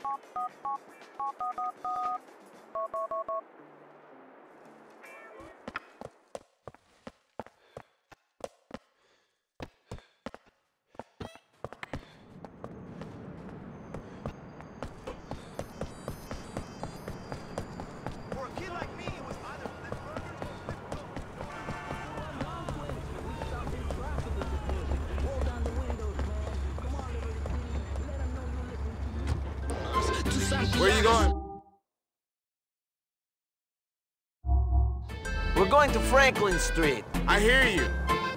Where are you going? We're going to Franklin Street. I hear you.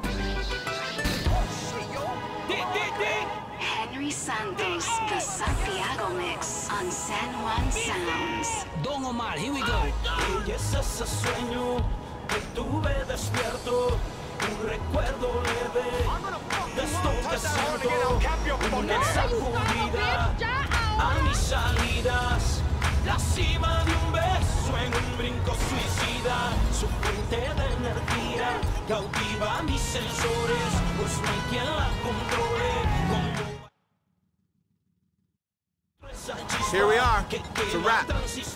Henry Santos, the Santiago mix on San Juan Sounds. Don Omar, here we go. Y es ese sueño que tuve despierto, un recuerdo leve de esto que siento, una sacudida a mis salidas, la cima de un beso en un brinco suicida, su fuente de energía cautiva mis sensores, pues no hay quien la controle. Here we are. It's a wrap.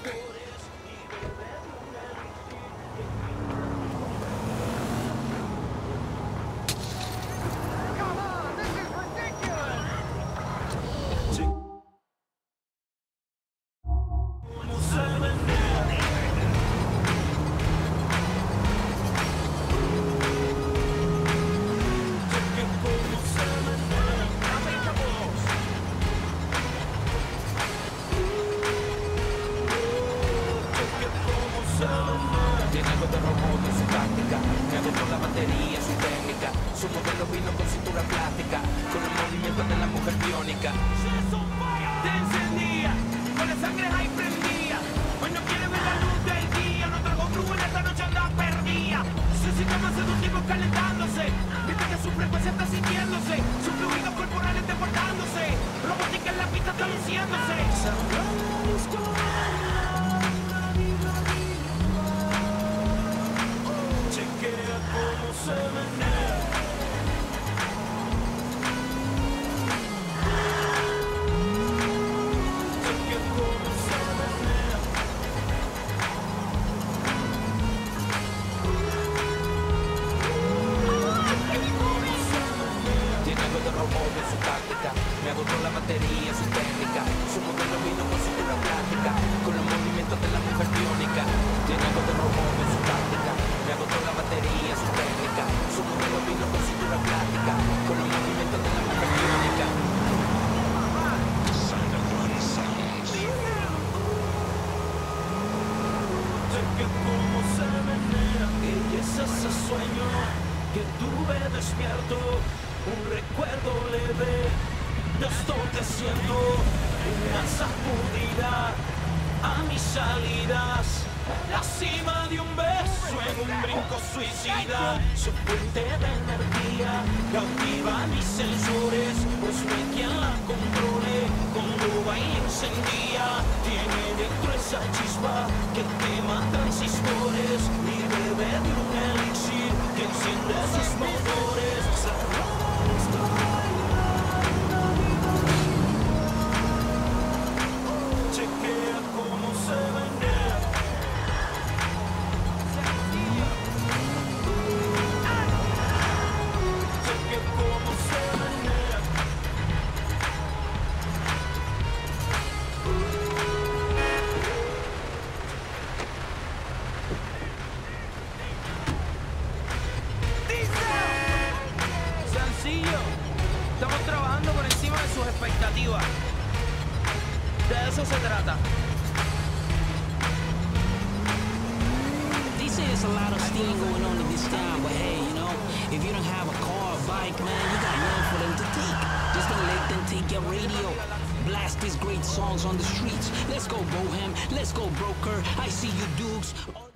Tiene algo de robot en su táctica, me agotó la batería, su técnica, su modelo vino con cintura plástica, con el movimiento de la mujer biónica. Te encendía, con la sangre ahí prendía, hoy no quiere ver la luz del día, no trago flujo en esta noche anda perdida. Su sistema sedutivo calentándose, viste que su frecuencia está sintiéndose, su fluido corporal está portándose, robótica en la pista está luciéndose. Chequea cómo se menea. Chequea cómo se menea. Tiene algo de robot en su táctica, me agotó la batería, su técnica, su modelo vino con cintura plástica, con los movimientos de la mujer biónica. Tiene algo de robot en su táctica, me agotó la batería, su técnica, su modelo vino con cintura plástica, con los movimientos de la mujer biónica. Cheque cómo se menea, ella es ese sueño que tuve despierto, un recuerdo leve de esto que siento, una sacudida a mis salidas, la cima de un beso en un brinco suicida, su fuente de energía cautiva mis sensores, pues no hay quien la controle, cuando baila encendía, tiene dentro esa chispa que quema transistores, y bebe de un elixir que enciende sus motores. Chequea cómo se menea. Chequea cómo se menea. Sencillo. Estamos trabajando por encima de sus expectativas. De eso se trata. They say there's a lot of stealing going on in this town, but hey, you know, if you don't have a car or bike, man, you got nothing for them to take. Just don't let them take your radio. Blast these great songs on the streets. Let's go, Bohem. Let's go, Broker. I see you, Dukes.